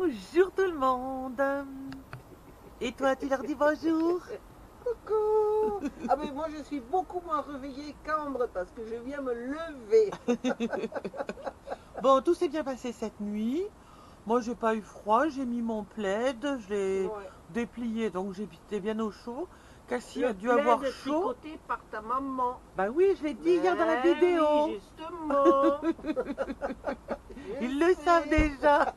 Bonjour tout le monde. Et toi, tu leur dis bonjour? Coucou. Ah mais moi je suis beaucoup moins réveillée qu'Ambre parce que je viens me lever. Bon, tout s'est bien passé cette nuit. Moi, j'ai pas eu froid, j'ai mis mon plaid, je l'ai Ouais. déplié, donc j'étais bien au chaud. Cassie a Le dû avoir plaid chaud. tricoté par ta maman. Bah oui, je l'ai dit hier dans la Mais vidéo. oui, justement. Ils le savent déjà.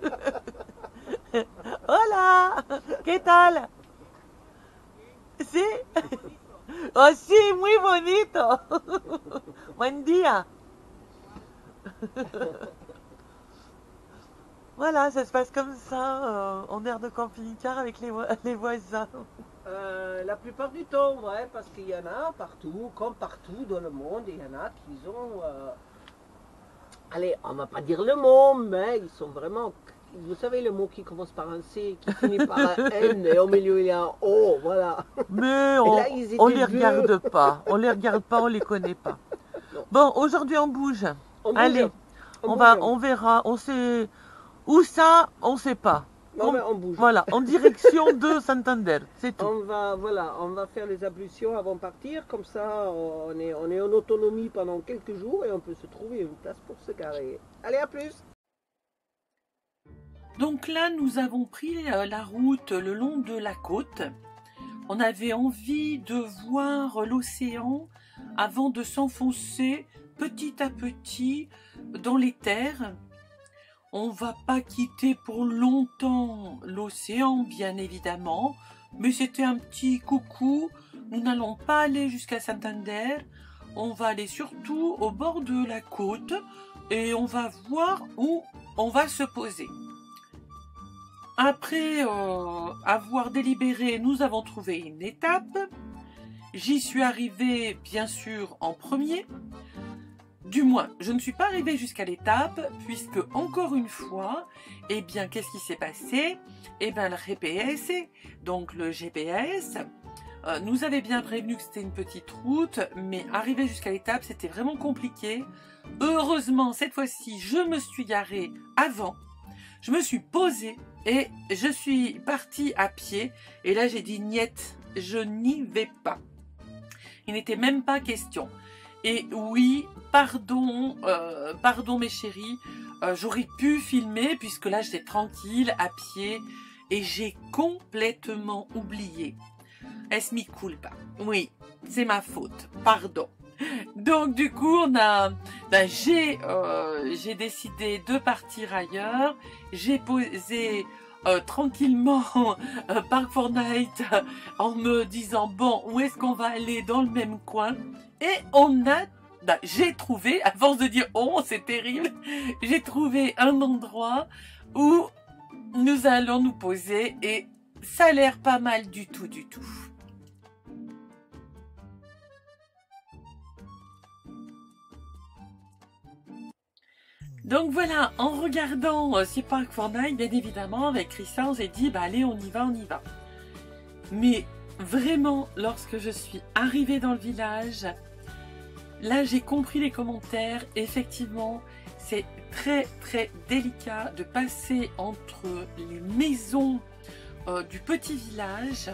Hola, ¿qué tal? ¿Sí? Oh, sí, muy bonito. Buen día. Voilà, ça se passe comme ça, en air de camping-car avec les voisins. La plupart du temps, ouais, parce qu'il y en a partout, comme partout dans le monde, il y en a qui ont... allez, on va pas dire le mot, mais ils sont vraiment... Vous savez le mot qui commence par un C, qui finit par un N, et au milieu il y a un O, voilà. Mais Et là, ils étaient les deux. regarde pas, on les regarde pas, on les connaît pas. Non. Bon, aujourd'hui on bouge. On bouge. Allez, On on verra, on sait où ça, on sait pas. Non, mais on bouge. Voilà, en direction de Santander, c'est tout. On va faire les ablutions avant de partir, comme ça on est en autonomie pendant quelques jours et on peut se trouver une place pour se garer. Allez, à plus! Donc là, nous avons pris la route le long de la côte. On avait envie de voir l'océan avant de s'enfoncer petit à petit dans les terres. On va pas quitter pour longtemps l'océan, bien évidemment, mais c'était un petit coucou. Nous n'allons pas aller jusqu'à Santander. On va aller surtout au bord de la côte et on va voir où on va se poser. Après avoir délibéré, nous avons trouvé une étape. J'y suis arrivée, bien sûr, en premier. Du moins, je ne suis pas arrivée jusqu'à l'étape, puisque, encore une fois, eh bien, qu'est-ce qui s'est passé? Eh bien, le GPS, donc le GPS, nous avait bien prévenu que c'était une petite route, mais arriver jusqu'à l'étape, c'était vraiment compliqué. Heureusement, cette fois-ci, je me suis garée avant. Je me suis posée et je suis partie à pied. Et là, j'ai dit niet, je n'y vais pas. Il n'était même pas question. Et oui, pardon mes chéris, j'aurais pu filmer puisque là, j'étais tranquille à pied et j'ai complètement oublié. Es mi culpa. Oui, c'est ma faute. Pardon. Donc du coup, j'ai décidé de partir ailleurs. J'ai posé tranquillement Park Fortnite en me disant bon, où est-ce qu'on va aller dans le même coin? Et j'ai trouvé, à force de dire oh c'est terrible, j'ai trouvé un endroit où nous allons nous poser et ça a l'air pas mal du tout. Donc voilà, en regardant ces Park Fortnite, bien évidemment, avec Christian, on s'est dit, bah allez, on y va. Mais vraiment, lorsque je suis arrivée dans le village, là j'ai compris les commentaires, effectivement, c'est très délicat de passer entre les maisons du petit village,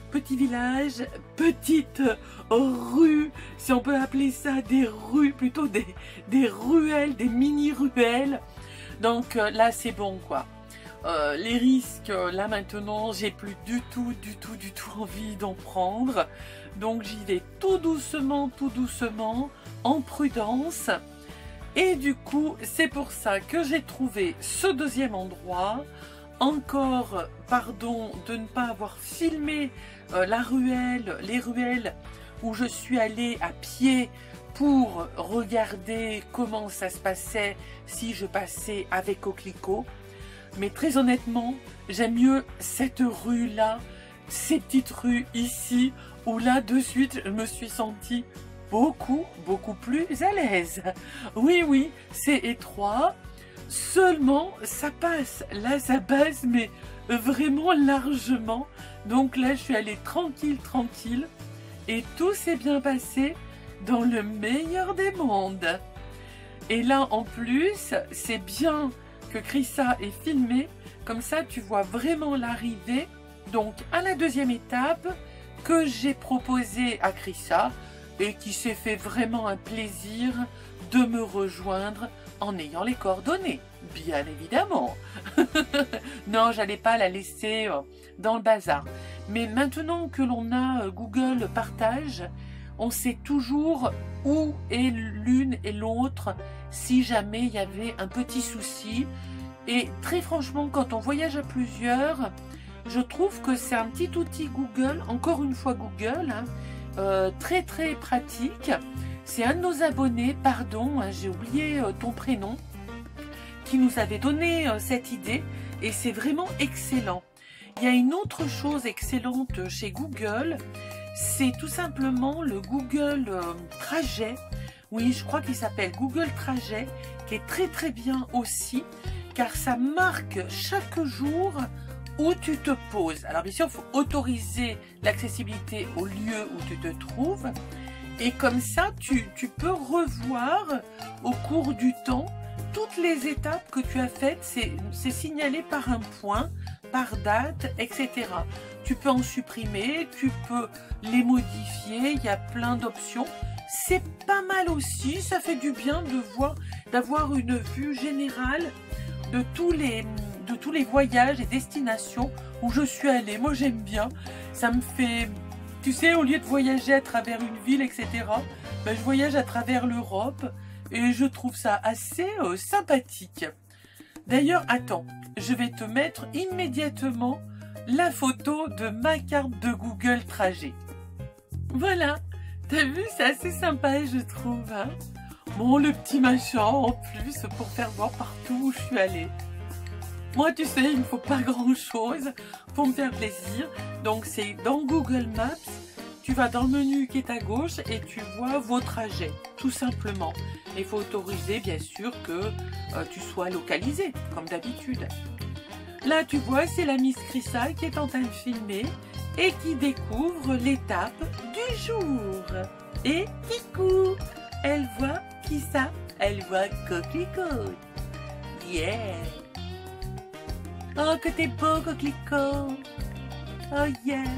petite rue, si on peut appeler ça des rues, plutôt des ruelles, des mini-ruelles. Donc là c'est bon quoi. Les risques, là maintenant, j'ai plus du tout envie d'en prendre. Donc j'y vais tout doucement, en prudence. Et du coup, c'est pour ça que j'ai trouvé ce deuxième endroit. Encore, pardon de ne pas avoir filmé les ruelles où je suis allée à pied pour regarder comment ça se passait si je passais avec Coquelicot. Mais très honnêtement, j'aime mieux cette rue-là, ces petites rues ici, où là, de suite, je me suis sentie beaucoup plus à l'aise. Oui, c'est étroit. Seulement, ça passe. Là, ça passe, mais vraiment largement. Donc là, je suis allée tranquille. Et tout s'est bien passé dans le meilleur des mondes. Et là, en plus, c'est bien que Chrissa ait filmé Comme ça, tu vois vraiment l'arrivée. Donc, à la deuxième étape que j'ai proposée à Chrissa et qui s'est fait vraiment un plaisir de me rejoindre en ayant les coordonnées, bien évidemment. Non, j'allais pas la laisser dans le bazar. Mais maintenant que l'on a Google Partage, on sait toujours où est l'une et l'autre si jamais il y avait un petit souci. Et très franchement, quand on voyage à plusieurs, je trouve que c'est un petit outil Google, encore une fois Google, hein, très très pratique. C'est un de nos abonnés, pardon, hein, j'ai oublié ton prénom, qui nous avait donné cette idée et c'est vraiment excellent. Il y a une autre chose excellente chez Google, c'est tout simplement le Google Trajet. Oui, je crois qu'il s'appelle Google Trajet, qui est très très bien aussi, car ça marque chaque jour où tu te poses. Alors bien sûr, il faut autoriser l'accessibilité au lieu où tu te trouves. Et comme ça, tu peux revoir au cours du temps toutes les étapes que tu as faites. C'est signalé par un point, par date, etc. Tu peux en supprimer, tu peux les modifier, il y a plein d'options. C'est pas mal aussi, ça fait du bien de voir, d'avoir une vue générale de tous les voyages et destinations où je suis allée. Moi j'aime bien, ça me fait, tu sais, au lieu de voyager à travers une ville, etc., ben, je voyage à travers l'Europe et je trouve ça assez sympathique. D'ailleurs, attends, je vais te mettre immédiatement la photo de ma carte de Google Trajet. Voilà, t'as vu, c'est assez sympa, je trouve. Hein, bon, le petit machin en plus pour faire voir partout où je suis allée. Moi, tu sais, il ne faut pas grand-chose pour me faire plaisir. Donc, c'est dans Google Maps, tu vas dans le menu qui est à gauche et tu vois vos trajets, tout simplement. Il faut autoriser, bien sûr, que tu sois localisé, comme d'habitude. Là, tu vois, c'est la Miss Chrissa qui est en train de filmer et qui découvre l'étape du jour. Et coucou, elle voit qui ça? Elle voit Coquelicot. Yeah! Oh, que t'es beau, Coquelicot! Oh, yes!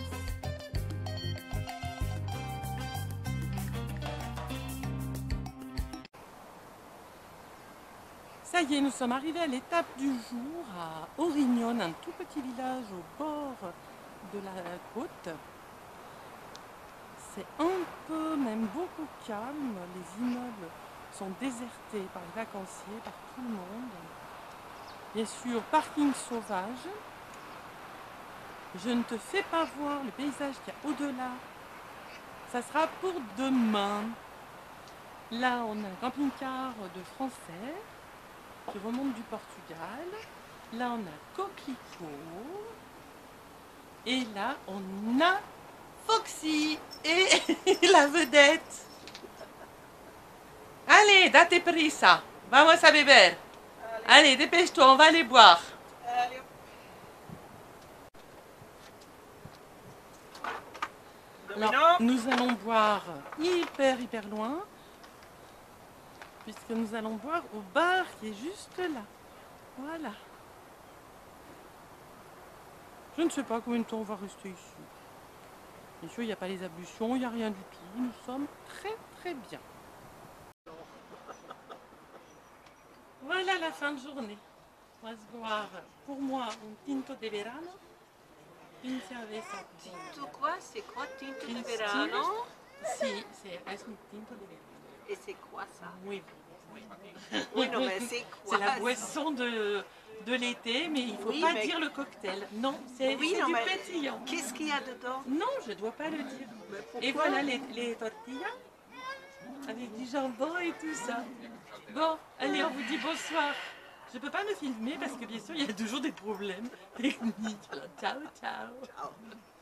Ça y est, nous sommes arrivés à l'étape du jour à Aurignone, un tout petit village au bord de la côte. C'est un peu, même beaucoup calme. Les immeubles sont désertés par les vacanciers, par tout le monde. Bien sûr, parking sauvage. Je ne te fais pas voir le paysage qu'il y a au-delà. Ça sera pour demain. Là, on a un camping-car de Français qui remonte du Portugal. Là, on a Coquelicot. Et là, on a Foxy et la vedette. Allez, date prisa. Vamos a beber. Allez, dépêche-toi, on va aller boire. Alors, nous allons boire hyper loin, puisque nous allons boire au bar qui est juste là. Voilà. Je ne sais pas combien de temps on va rester ici. Bien sûr, il n'y a pas les ablutions, il n'y a rien du tout. Nous sommes très bien. Voilà la fin de journée. On va se boire, pour moi, un tinto de verano. Une cerveza. Tinto quoi? C'est quoi tinto de verano? Si, c'est un tinto de verano. Et c'est quoi ça? Oui. Oui, non, mais c'est quoi? C'est la boisson de l'été, mais il ne faut pas dire le cocktail. Non, c'est du pétillant. Qu'est-ce qu'il y a dedans? Non, je ne dois pas le dire. Et voilà les tortillas, avec du jambon et tout ça. Bon, allez, on vous dit bonsoir. Je ne peux pas me filmer parce que bien sûr, il y a toujours des problèmes techniques. Alors, ciao. Ciao.